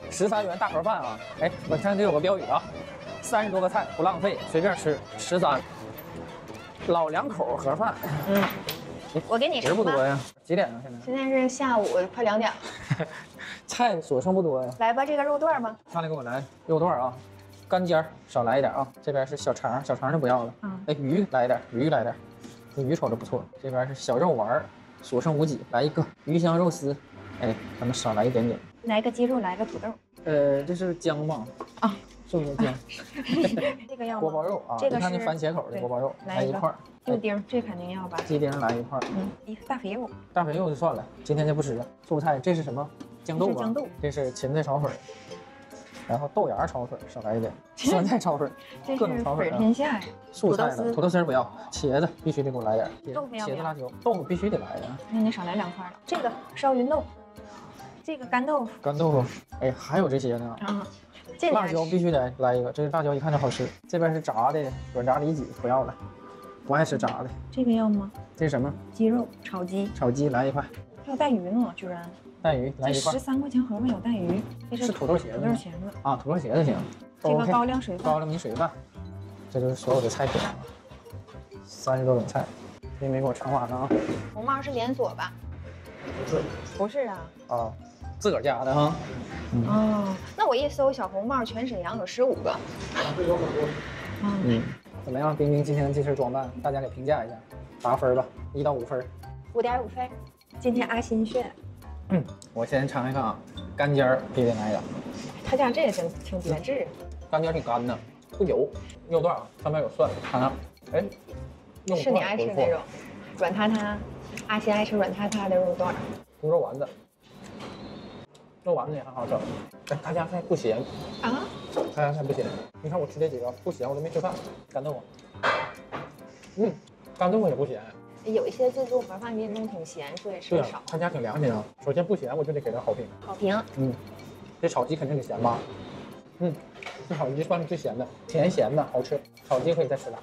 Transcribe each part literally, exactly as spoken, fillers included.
十三元大盒饭啊！哎，我看这有个标语啊，三十多个菜不浪费，随便吃，十三。老两口盒饭， 嗯，我给你人不多呀？几点啊？现在？ 现在是下午快两点了。 菜所剩不多呀。 来吧，这个肉段吗？ 上来给我来肉段啊，干尖少来一点啊。这边是小肠，小肠就不要了。 嗯， 哎，鱼来一点，鱼来点，这鱼瞅着不错。这边是小肉丸，所剩无几，来一个鱼香肉丝。哎，咱们少来一点点。 来个鸡肉，来个土豆。 呃，这是姜吗？啊，是不是姜？ 这个要吗？ 锅包肉啊， 这个你看那番茄口的锅包肉，来一块。 肉丁，这肯定要吧？ 鸡丁来一块。 嗯，一大肥肉。大肥肉就算了，今天就不吃了。素菜，这是什么？豇豆吧？ 豇豆。 这是芹菜炒粉，然后豆芽炒粉少来一点，酸菜炒粉，各种炒粉。 粉天下呀。 素菜的，土豆丝不要，茄子必须得给我来点。 豆腐要不要？ 茄子辣椒，豆腐必须得来呀。 那你少来两块了。这个烧芸豆，这个干豆腐。 干豆腐，哎，还有这些呢。啊。辣椒必须得来一个，这辣椒一看就好吃。这边是炸的软炸里脊，不要了。不爱吃炸的， 这个要吗？ 这是什么？ 鸡肉炒鸡， 炒鸡来一块。 还有带鱼呢，居然。 带鱼来一块。 十三块钱盒饭有带鱼，这是土豆茄子。 土豆茄子啊，土豆茄子行。 这个高粱水饭， 高粱米水饭，这就是所有的菜品啊，三十多种菜，你没给我盛完呢啊。 红帽是连锁吧？不是，不是啊。 啊，自个儿家的哈。 嗯、哦，那我一搜小红帽，全沈阳有十五个。 嗯。嗯。怎么样，冰冰今天这身装扮，大家给评价一下，打分吧，一到五分。 五点五分。今天阿新炫。 嗯，我先尝一看啊，干尖儿必须得来点。 他家这个挺挺别致， 干尖挺干的，不油。肉段啊，上面有蒜，看看，哎， 是你爱吃那种软塌塌，阿新爱吃软塌塌的肉段。 猪肉丸子，肉丸子也很好吃。哎，他家菜不咸啊？他家菜不咸。你看我吃这几个不咸，我都没吃饭。干豆腐，嗯，干豆腐也不咸。 有一些自助盒饭给你弄挺咸，所以吃的少。 他家挺良心啊。首先不咸，我就得给他好评。 好评。 嗯，这炒鸡肯定得咸吧？嗯，这炒鸡算是最咸的，甜咸的好吃。炒鸡可以再吃俩。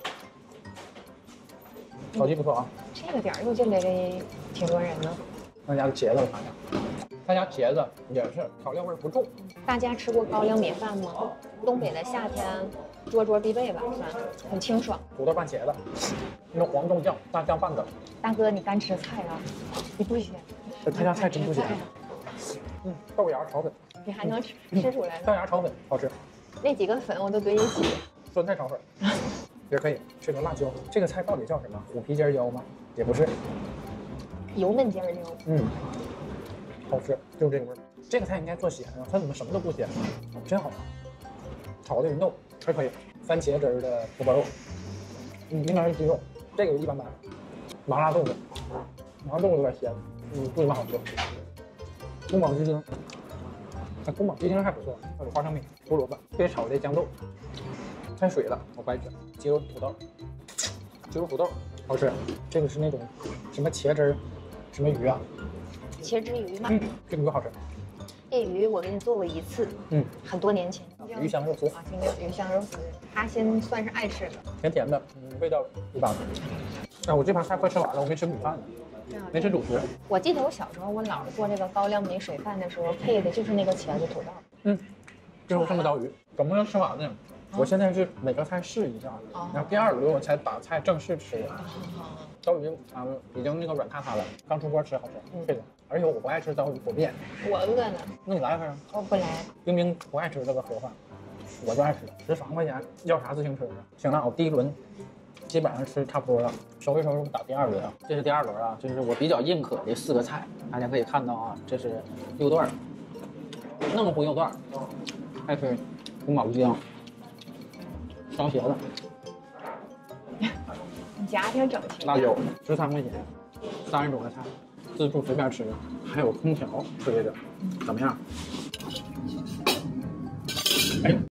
炒鸡不错啊。 这个点儿又进来的挺多人呢。 他家的茄子我看看，他家茄子也是调料味不重。 大家吃过高粱米饭吗？东北的夏天桌桌必备吧，算很清爽。 土豆拌茄子，那个黄豆酱、大酱拌的。 大哥，你干吃菜啊？你不咸。 他家菜真不咸。嗯，豆芽炒粉。 你还能吃吃出来？ 豆芽炒粉好吃。 那几个粉我都堆一起。 酸菜炒粉也可以，吃点辣椒。这个菜到底叫什么？虎皮尖椒吗？也不是。 油焖尖椒。嗯， 好吃，就这个味儿。这个菜应该做咸啊，它怎么什么都不咸？真好。炒的芸豆还可以，番茄汁儿的锅包肉，嗯，应该是鸡肉，这个一般般。麻辣豆腐，麻辣豆腐有点咸，嗯，不怎么好吃。宫保鸡丁，那宫保鸡丁还不错，还有花生米、胡萝卜，这炒的豇豆，太水了，我不爱吃。鸡肉土豆，鸡肉土豆好吃。这个是那种什么茄汁儿，什么鱼啊？ 茄汁鱼嘛， 嗯，这个鱼好吃。 这鱼我给你做过一次，嗯，很多年前。 鱼香肉丝啊，青椒鱼香肉丝，阿新算是爱吃的， 甜甜的，嗯，味道一般。哎，我这盘菜快吃完了，我没吃米饭呢，没吃主食。 我记得我小时候，我姥儿做这个高粱米水饭的时候，配的就是那个茄子土豆。嗯， 最后剩个刀鱼，怎么能吃完呢？我现在是每个菜试一下，然后第二轮我才把菜正式吃。刀鱼啊，已经那个软塌塌了，刚出锅吃好吃。对的，而且我不爱吃刀鱼火遍。 我饿了， 那你来一份啊？ 我不来。冰冰不爱吃这个盒饭，我就爱吃。十三块钱要啥自行车啊？行了，我第一轮基本上吃差不多了，收拾收拾打第二轮啊。这是第二轮啊，就是我比较认可的四个菜，大家可以看到啊，这是肉段，嫩红肉段，还是宫保鸡丁。烧茄子， 你家挺整齐。 辣椒十三块钱，三十多个菜，自助随便吃，还有空调吹着，怎么样？哎。